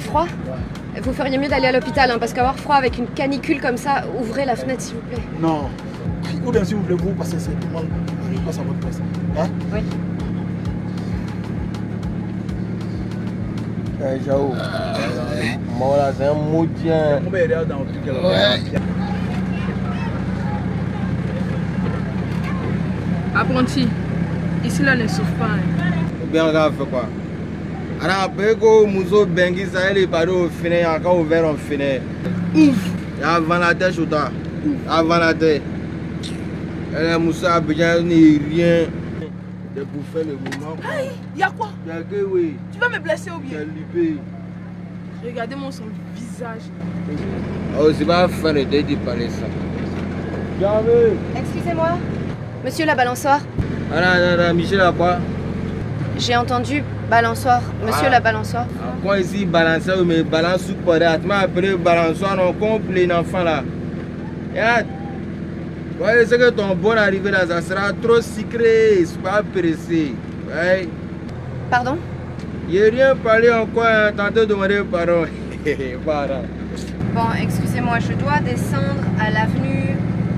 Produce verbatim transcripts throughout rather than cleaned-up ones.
froid? Vous feriez mieux d'aller à l'hôpital, hein, parce qu'avoir froid avec une canicule comme ça, ouvrez la fenêtre s'il vous plaît. Non. Ou bien s'il vous plaît, vous passez simplement. Je passe à votre place. Hein? Oui. Eh, Jao. Moi là, c'est un maudien. Apprenti, ici là ne souffre pas. Bien, on a fait quoi? Alors après que Mousso Bengi, ça est paré au finet, encore ouvert en finet. Ouf! Avant la tête, chouta. Avant la tête. Elle Mousso a besoin de rien. De pour faire le mouvement. Aïe, y'a quoi? Y'a que oui. Tu vas me blesser ou bien? Y'a l'ipé. Regardez-moi son visage. Oh, c'est pas faire le dé de parler ça. J'avais. Excusez-moi. Monsieur la balançoire. Ah là, là, Michel a quoi? J'ai entendu balançoire. Monsieur Ah. la balançoire. Quand ici, balançoire, mais balance sous quoi? Tu m'as appelé balançoire, on complet l'enfant là. Regarde. Ouais, c'est que ton bon arrivé là, ça sera trop sucré, c'est pas pressé. Ouais. Pardon? Il a rien parlé encore, hein, tantôt demander pardon. Voilà. Bon, excusez-moi, je dois descendre à l'avenue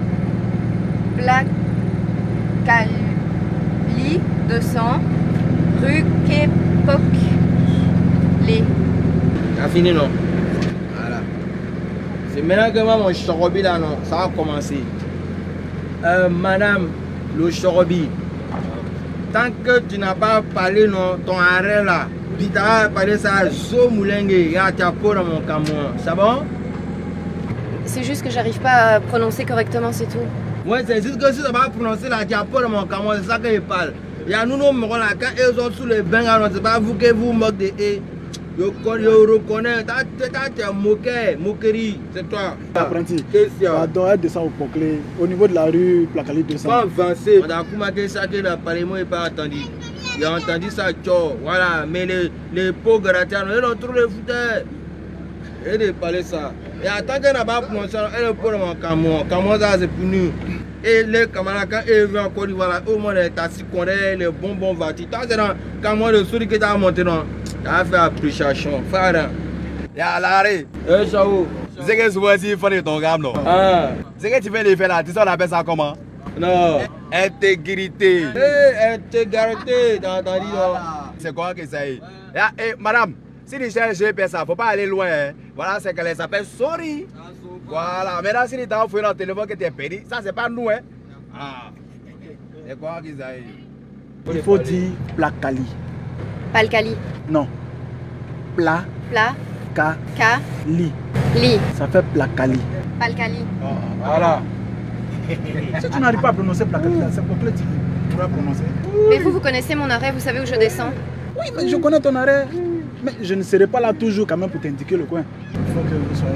Placali deux cents, rue Kepok. Les. T'as fini non? Voilà. C'est maintenant que moi mon chorobi là non, ça va commencer. Euh, madame, le chorobi. Tant que tu n'as pas parlé non, ton arrêt là, tu t'as parlé ça, zo moulengue, y'a ta peau dans mon camion. C'est bon? C'est juste que j'arrive pas à prononcer correctement, c'est tout. Ouais, c'est juste que si tu vas prononcer la diapo dans mon camion, c'est ça que je parle. Il y a nous, nous, là, quand ils sont sous les bains, c'est pas vous que vous moquez de eux. Je reconnais, tu es moqué, moquerie, c'est toi. Apprenti. Question. Pardon, elle descend au Pont-Clé, au niveau de la rue Placali deux cents. Pas avancé. On a commencé ça que le parlement n'est pas entendu. Il a entendu ça, tchao. Voilà, mais les, les pauvres gratteurs, ils ont trouvé le fouteur. Et de parler ça. Et attends qu'elle n'a pas prononcé, elle est pour mon camion. Camion, ça c'est pour nous. Et les camarades, quand ils viennent en Côte d'Ivoire, au moins les taxis connaissent, les bonbons voitures. Toi, c'est dans le camion de souris que tu as monté, non? Tu as fait appréciation. Frère. Y'a l'arrêt. Eh, Chao. C'est que souvent si il faut de ton gamme, non? Ah. C'est que tu fais les faits là, tu sais, on appelle ça comment? Non. Intégrité. Eh, intégrité, t'as entendu, non? C'est quoi que ça y est? Eh, madame, si tu cherches G P S, faut pas aller loin. Hein. Voilà, c'est qu'elle s'appelle Sorry. Voilà, maintenant si tu t'as envoyé dans le téléphone que tu es perdu, ça c'est pas nous, hein? Ah. C'est quoi que ça y est? Il faut dire Placali. Palcali. Non. Pla. Pla. Ka. Ka. Li. Li. Ça fait Placali. Palcali. Voilà. Si tu n'arrives pas à prononcer Placali, c'est Pont-Clé, tu pourras prononcer. Mais vous, vous connaissez mon arrêt, vous savez où je descends? Oui, mais je connais ton arrêt. Mais je ne serai pas là toujours quand même pour t'indiquer le coin. Il faut que vous soyez...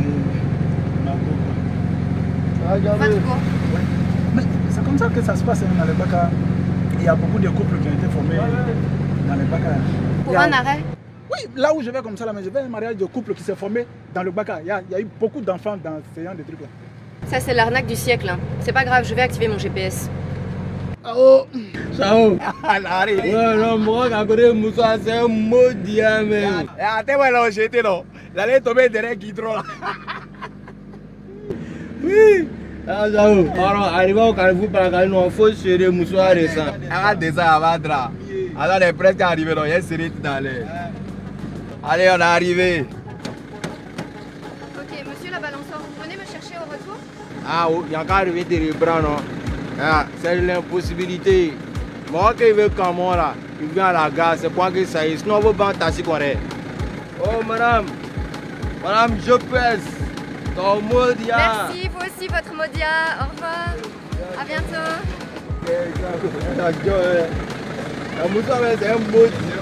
Votre cours. Ouais. Mais c'est comme ça que ça se passe hein, dans les Baka. Il y a beaucoup de couples qui ont été formés dans les Baka. Pour Il y a- un arrêt? Oui, là où je vais comme ça, là, mais je vais à un mariage de couple qui s'est formé dans le Baka. Il y a, il y a eu beaucoup d'enfants dans ce genre de trucs là. Ça, c'est l'arnaque du siècle. Hein. C'est pas grave, je vais activer mon G P S. Chao. Chao. L'arrêt. Ouais, non, moi, quand je Moussa, c'est un maudit, mais. Eh, attends, moi là, j'étais non. J'allais tomber derrière Guidron là. Oui. Ah, Chao. Alors, arrivé au Carrefour, par la il faut serrer Moussa récent. Arrête de ça, avant de là. Alors, on est presque arrivé, non? Il y a une série tout dans l'air. Allez, on est arrivé. Ok, monsieur la balançoire, vous venez me chercher au retour? Ah, il y a encore arrivé des bras, non? Ah, c'est l'impossibilité. Moi, qui veut comme moi là, il vient à la gare, c'est quoi que ça y est? Sinon, on va pas tasser correct. Oh, madame. Madame, je pèse. Ton modia. Merci, vous aussi, votre modia. Au revoir. À bientôt. La Moussa, c'est un maudit.